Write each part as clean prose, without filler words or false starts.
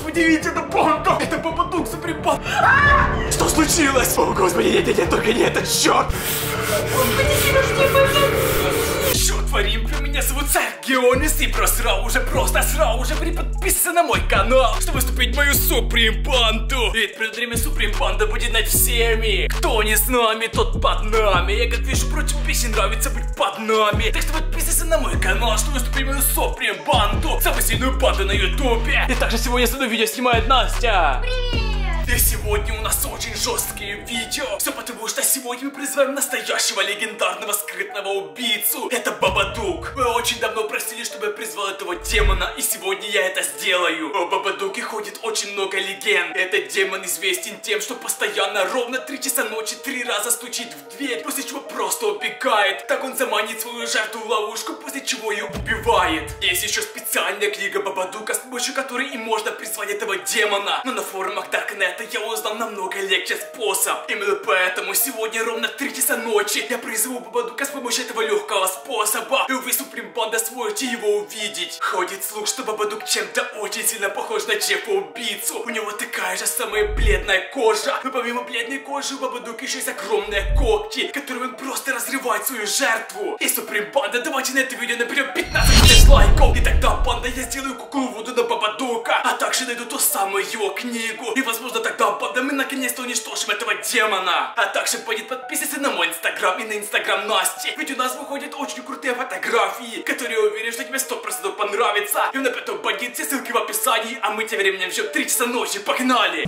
Господи, видите, это банда! Это Бабадук Суприм Банда! Что случилось? О, господи, нет, только не этот, черт! Господи, Сереж, не пойдем! Что творим? Меня зовут Царь Геонис, и просто сразу же подписывайся на мой канал, чтобы вступить в мою Суприм Банду. Ведь придет время Суприм Банда будет над всеми. Кто не с нами, тот под нами. Я как вижу, против песен нравится быть под нами. Так что подписывайся на мой канал, чтобы вступить в мою Суприм Банду, самую сильную банду на ютубе. И также сегодня с видео снимает Настя. Привет! И сегодня у нас очень жесткие видео. Все потому, что сегодня мы призываем настоящего легендарного скрытного убийцу. Это Бабадук. Вы очень давно просили, чтобы я призвал этого демона, и сегодня я это сделаю. О Бабадуке ходит очень много легенд. Этот демон известен тем, что постоянно ровно 3 часа ночи 3 раза стучит в дверь, после чего просто убегает. Так он заманит свою жертву в ловушку, после чего ее убивает. Есть еще специальная книга Бабадука, с помощью которой и можно призвать этого демона. Но на форумах Даркнета я узнал намного легче способ. Именно поэтому сегодня ровно 3 часа ночи я призову Бабадука с помощью этого легкого способа. И вы, Суприм Банда, сможете его увидеть. Ходит слух, что Бабадук чем-то очень сильно похож на Джеффа-убийцу. У него такая же самая бледная кожа. Но помимо бледной кожи у Бабадука еще есть огромные когти, которыми он просто разрывает свою жертву. И Суприм Банда, давайте на это видео наберем 15 тысяч лайков. И тогда, банда, я сделаю куклу Вуду на Бабадука, а также найду ту самую его книгу. И возможно тогда, банда, мы наконец-то уничтожим этого демона. А также будет подписывайся на мой инстаграм и на инстаграм Насти. Ведь у нас выходят очень крутые фотографии, которые я уверен, что тебе 100% понравятся. И на этом бандит, все ссылки в описании. А мы тем временем ждем 3 часа ночи. Погнали!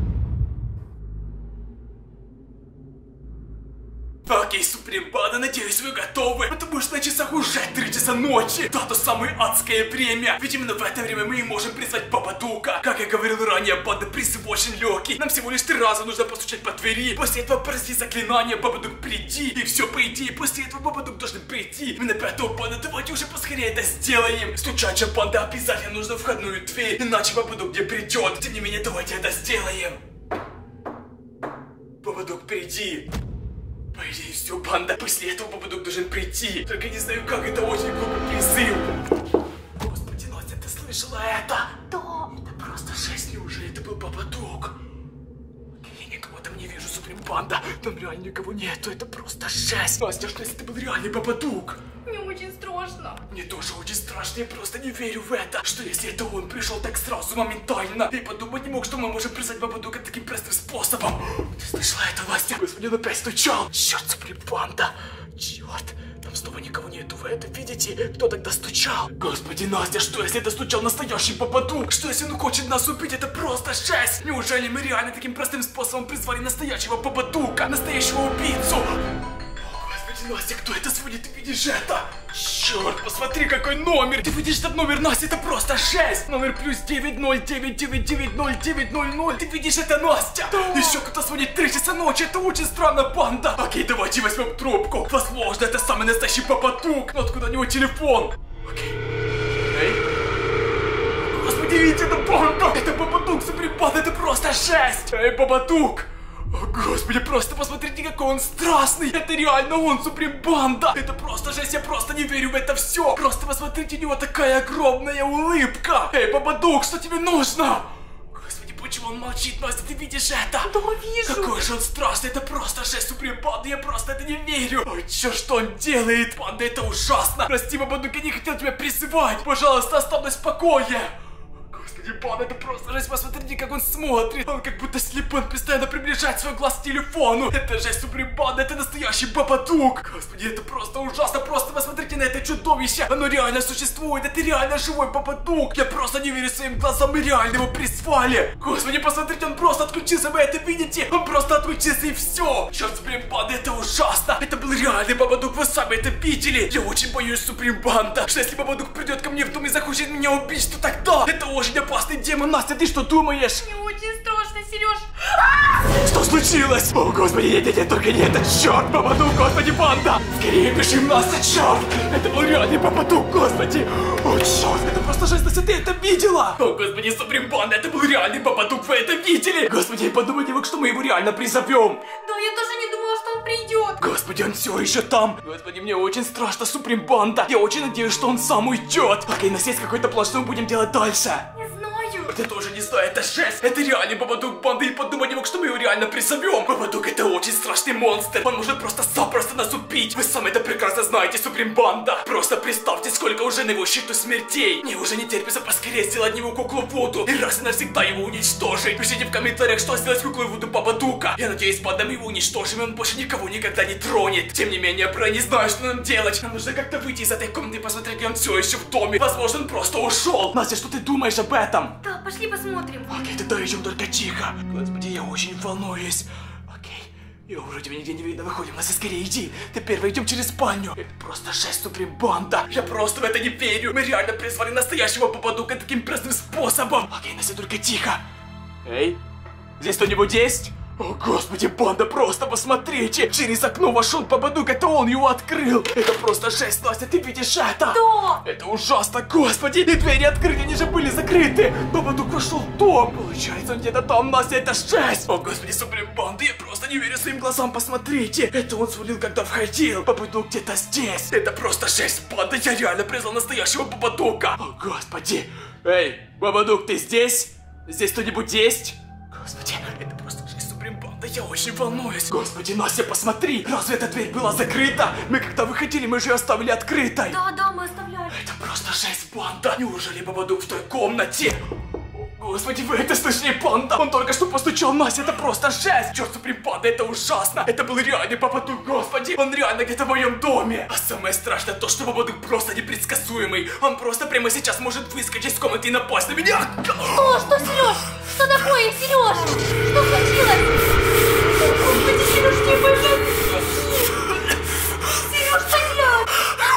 Окей, Суприм Банда, надеюсь, вы готовы, потому что на часах уже 3 часа ночи. Да, то самое адское время. Ведь именно в это время мы и можем призвать Бабадука. Как я говорил ранее, банда призыв очень легкий. Нам всего лишь 3 раза нужно постучать по двери. После этого произнести заклинание «Бабадук, приди». И все, по идее, после этого Бабадук должен прийти. Именно поэтому, банда, давайте уже поскорее это сделаем. Стучать же, банда, обязательно нужно входную дверь, иначе Бабадук не придет. Тем не менее, давайте это сделаем. Бабадук, приди. По идее, все, банда. После этого Бабадук должен прийти. Только не знаю, как, это очень глупый призыв. Господи, Настя, ты слышала это? Да. Это просто жесть. Неужели это был Бабадук? Я никого там не вижу, Суприм Банда. Там реально никого нету. Это просто жесть. Настя, что если это был реальный Бабадук? Мне очень страшно. Мне тоже очень страшно, я просто не верю в это. Что если это он пришел так сразу, моментально? Я подумать не мог, что мы можем призвать Бабадука таким простым способом. Ты слышала это, Настя? Господи, он опять стучал. Черт, Суприм Банда. Черт, там снова никого нету, вы это видите? Кто тогда стучал? Господи, Настя, что если это стучал настоящий Бабадук? Что если он хочет нас убить? Это просто жесть. Неужели мы реально таким простым способом призвали настоящего Бабадука? Настоящего убийцу? Настя, кто это звонит? Ты видишь это? Черт, посмотри, какой номер! Ты видишь этот номер, Настя, это просто жесть! Номер плюс 909999090. Ты видишь это, Настя? Да. Еще кто-то звонит 3 часа ночи, это очень странно, банда! Окей, давайте возьмем трубку. Возможно, это самый настоящий Бабадук. Но откуда у него телефон? Окей. Эй. Господи, видите, это банда! Это Бабадук, Суприм Банда, это просто жесть! Эй, Бабадук! О, господи, просто посмотрите, какой он страшный! Это реально он, Суприм Банда! Это просто жесть, я просто не верю в это все! Просто посмотрите, у него такая огромная улыбка! Эй, Бабадук, что тебе нужно? Господи, почему он молчит, Настя, ты видишь это? Да, вижу! Какой же он страшный, это просто жесть, Суприм Банда, я просто это не верю! Ой, что он делает? Банда, это ужасно! Прости, Бабадук, я не хотел тебя призывать! Пожалуйста, оставь нас в покое! Господи, банда, это просто жесть, посмотрите, как он смотрит. Он как будто слепой, он постоянно приближает свой глаз к телефону. Это жесть, Суприм Банда, это настоящий Бабадук. Господи, это просто ужасно, просто посмотрите на это чудовище. Оно реально существует, это реально живой Бабадук. Я просто не верю своим глазам, мы реально его призвали. Господи, посмотрите, он просто отключился, вы это видите? Он просто отключился и все. Черт, Суприм Банда, это ужасно. Это был реальный Бабадук, вы сами это видели. Я очень боюсь, Суприм Банда, что если Бабадук придет ко мне в дом и захочет меня убить, то тогда это очень опасный демон. Настя, ты что думаешь? Мне очень страшно, Сереж. Что случилось? О, господи, нет, только не этот, черт, Бабадук, господи, банда! Скорее бежим, Настя, черт! Это был реальный Бабадук, господи! О, черт, это просто жесть, Настя, ты это видела? О, господи, Суприм Банда, это был реальный Бабадук, вы это видели? Господи, подумайте вы, что мы его реально призовем. Да, я даже не думала, что он придет. Господи, он все еще там. Господи, мне очень страшно, Суприм Банда. Я очень надеюсь, что он сам уйдет. Окей, у нас есть какой-то план, что мы будем делать дальше? Не знаю. Черт, я тоже не знаю, это жесть. Это реальный Бабадук банды, и подумать не мог, что мы его реально призовем. Бабадук это очень страшный монстр. Он может просто-запросто нас убить. Вы сами это прекрасно знаете, Суприм Банда. Просто представьте, сколько уже на его счету смертей. Мне уже не терпится поскорее сделать него куклу Вуду и раз и навсегда его уничтожить. Пишите в комментариях, что сделать с куклой Вуду Бабадука. Я надеюсь, банда мы его уничтожим, и он больше никого никогда не тронет. Тем не менее, я не знаю, что нам делать. Нам нужно как-то выйти из этой комнаты и посмотреть, где он все еще в доме. Возможно, он просто ушел. Настя, что ты думаешь об этом? Да, пошли посмотрим. Окей, тогда идем, только тихо. Господи, я очень волнуюсь. Окей, его вроде бы нигде не видно. Выходим, Настя, скорее иди. Ты первый, идем через спальню. Это просто жесть, Суприм Банда. Я просто в это не верю. Мы реально призвали настоящего Бабадука таким простым способом. Окей, Настя, только тихо. Эй, здесь кто-нибудь есть? О, господи, банда, просто посмотрите! Через окно вошел Бабадук, это он его открыл! Это просто жесть, Настя, ты видишь это? Да! Это ужасно, господи! И двери открыты, они же были закрыты! Бабадук вошел в дом! Получается, он где-то там, Настя, это жесть! О, господи, Суприм Банда, я просто не верю своим глазам, посмотрите! Это он свалил, когда входил! Бабадук где-то здесь! Это просто жесть, банда, я реально призвал настоящего Бабадука! О, господи! Эй, Бабадук, ты здесь? Здесь кто-нибудь есть? Господи, это просто жесть, Суприм Банда, я очень волнуюсь. Господи, Настя, посмотри, разве эта дверь была закрыта? Мы когда выходили, мы же ее оставили открытой. Да, мы оставляли. Это просто жесть, банда. Неужели Бабадук в той комнате? Господи, вы это слышали, банда? Он только что постучал, Настя, это просто жесть. Черт, Суприм Банда, это ужасно. Это был реальный Бабадук, господи. Он реально где-то в моем доме. А самое страшное то, что Бабадук просто непредсказуемый. Он просто прямо сейчас может выскочить из комнаты и напасть на меня. Что, Сереж? Что такое, Сереж? Что случилось? Господи, Сереж, не пожалуйста. Сереж, стоять!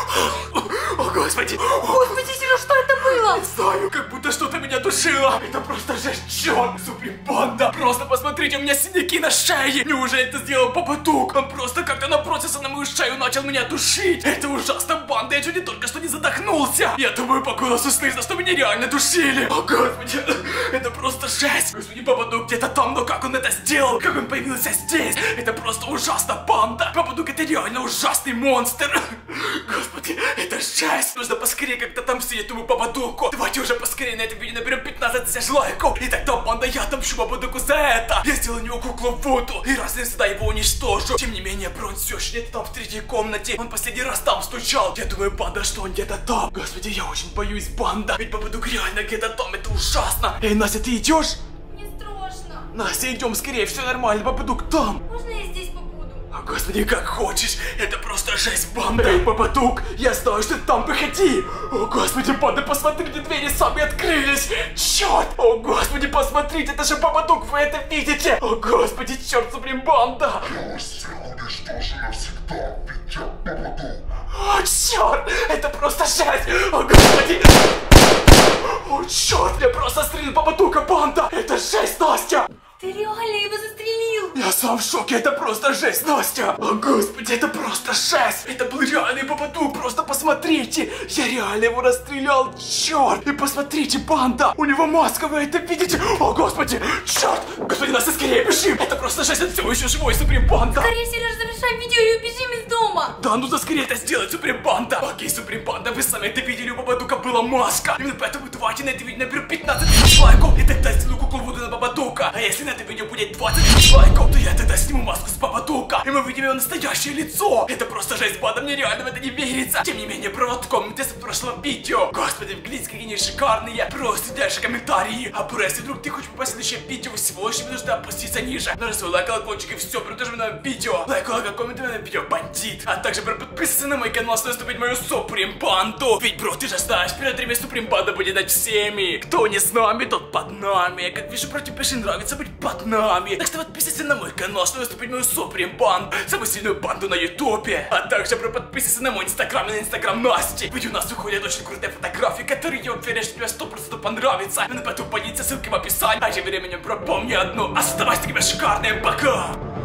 О, господи. Господи, Сереж, что это было? Не знаю, как будто что-то меня душило. Это просто жесть, черт, Суприм Банда. Просто посмотрите, у меня синяки на шее. Неужели это сделал Бабадук? Он просто как-то набросился на мою шею и начал меня душить. Это ужасно, банда, я чуть не только что не задохнулся. Я думаю, по голосу слышно, что меня реально душили. О, господи, это просто жесть. Господи, Бабадук где-то там, но как он это сделал? Как он появился здесь? Это просто ужасно, банда. Бабадук это реально ужасный монстр. Господи, это жесть. Нужно поскорее как-то там сидеть этому Бабадуку. Давайте уже поскорее на этом видео наберем 15 тысяч лайков. И тогда, банда, я отомщу Бабадуку за это. Я сделаю у него куклу Вуду и раз и навсегда его уничтожу. Тем не менее, Брон все еще где-то там в третьей комнате. Он последний раз там стучал. Я думаю, банда, что он где-то там. Господи, я очень боюсь, банда. Ведь Бабадук реально где-то там. Это ужасно. Эй, Настя, ты идешь? Мне страшно. Настя, идем скорее, все нормально, Бабадук там. Можно я здесь побуду? О, господи, как хочешь. Это просто жесть, банда. Эй, Бабадук, я знаю, что ты там, выходи. О, господи, банда, посмотрите, двери сами открылись. Черт. О, господи, посмотрите, это же Бабадук, вы это видите? О, господи, черт, Суприм Банда. Я сделал уничтожен навсегда, ведь я Бабадук. О, черт, это просто жесть. О, господи. О, черт, я просто застрелил Бабадука, банда. Это жесть, Настя. Ты реально его застрелил? Я сам в шоке, это просто жесть, Настя! О, господи, это просто жесть! Это был реальный Бабадук, просто посмотрите! Я реально его расстрелял, черт! И посмотрите, банда! У него маска, вы это видите? О, господи! Черт! Господи, Настя, скорее бежим! Это просто жесть, это все еще живой Суприм Банда! Скорее, Сереж, завершай видео и убежим из дома! Да, нужно скорее это сделать, Суприм Банда! Окей, Суприм Банда, вы сами это видели, у Бабадука была маска! Именно поэтому давайте на это видео наберем 15 тысяч лайков, и тогда сделаю куклу Вуду на Бабадука! А если на это видео будет 20 тысяч лайков, то я тогда сниму маску с Бабадука, и мы видим его настоящее лицо. Это просто жесть, банда, мне реально в это не верится. Тем не менее, провод в комнате с прошлого видео. Господи, взгляните, какие они шикарные. Просто дальше комментарии. А если вдруг ты хочешь попасть в следующее видео, всего лишь нужно опуститься ниже. Нажми свой лайк, колокольчик и все, продолжим на видео. Лайк, комментарий на видео, бандит. А также подписывайся на мой канал, чтобы вступить в мою Суприм Банду. Ведь, бро, ты же знаешь, перед время Суприм Банда будет над всеми. Кто не с нами, тот под нами. Как вижу, против пиши, нравится быть под нами. Так что подписывайся на мой канал, чтобы вступить в мою Суприм Банду, самую сильную банду на ютубе. А также, бро, подписывайся на мой инстаграм и на инстаграм Насти. Ведь у нас выходят очень крутые фотографии, которые, я уверен, что тебе 100% понравятся. Ну, поэтому поделиться ссылкой в описании. А тем временем, бро, помни одно: оставайся, тебе шикарные, пока!